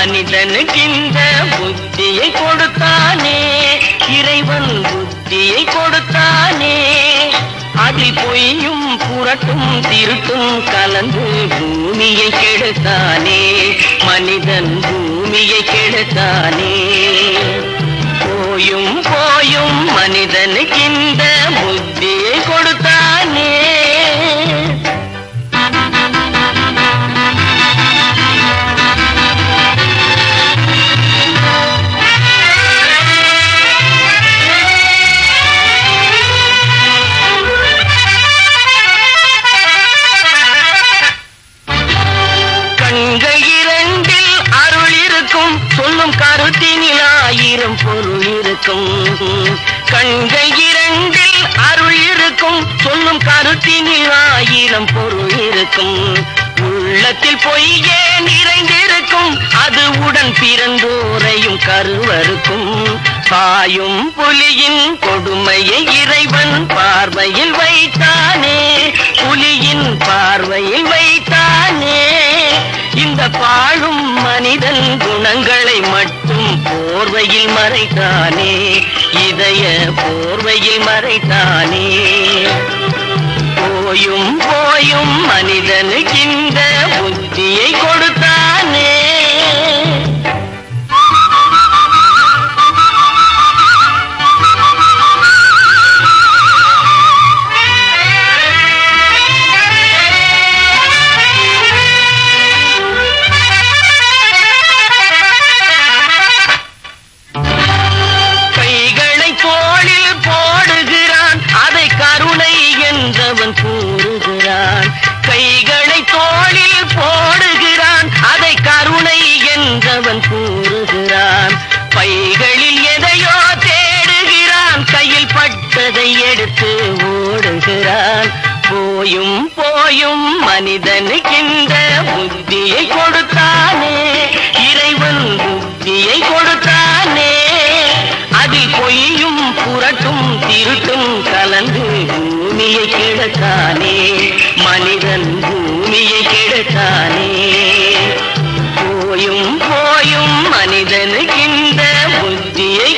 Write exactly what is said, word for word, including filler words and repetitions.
மனிதனுக்கு இந்த புத்தியை கொடுத்தானே, இறைவன் புத்தியை கொடுத்தானே. அதில் பொய்யும் புரட்டும் திருட்டும் கலந்து பூமியை கெடுத்தானே, மனிதன் பூமியை கெடுத்தானே. போயும் போயும் மனிதனுக்கு இந்த புத்தியை கொடுத்தானே. சொல்லும் கருத்தினில் ஆயிரம் பொருள் இருக்கும். கண்கள் இரண்டில் அருள் இருக்கும், சொல்லும் கருத்தினில் ஆயிரம் பொருள் இருக்கும். உள்ளத்தில் பொய்யே நிறைந்திருக்கும், அது உடன் பிறந்தோரையும் கருவருக்கும். பாயும் புலியின் கொடுமையை இறைவன் பார்வையில் வைத்தானே, புலியின் பார்வையில் வைத்தானே. இந்த பாழும் மனிதன் குணங்களை மட்டும் போர்வையில் மறைத்தானே, இதய போர்வையில் மறைத்தானே. போயும் போயும் மனிதனுக்கு இந்த புத்தியை கொடுத்தானே. கூறுகிறான் கைகளை தோளில் போடுகிறான், அதை கருணை என்றவன் கூறுகிறான். பைகளில் எதையோ தேடுகிறான், கையில் பட்டதை எடுத்து ஓடுகிறான். போயும் போயும் மனிதனுக்கு இந்த புத்தியை கொடுத்தானே, இறைவன் புத்தியை கொடுத்தானே. அதில் பொய்யும் புரட்டும் திருட்டும் கலந்து பூமியை கெடுத்தானே, மனிதன் பூமியை கெடுத்தானே. போயும் போயும் மனிதனுக்கு இந்த புத்தியை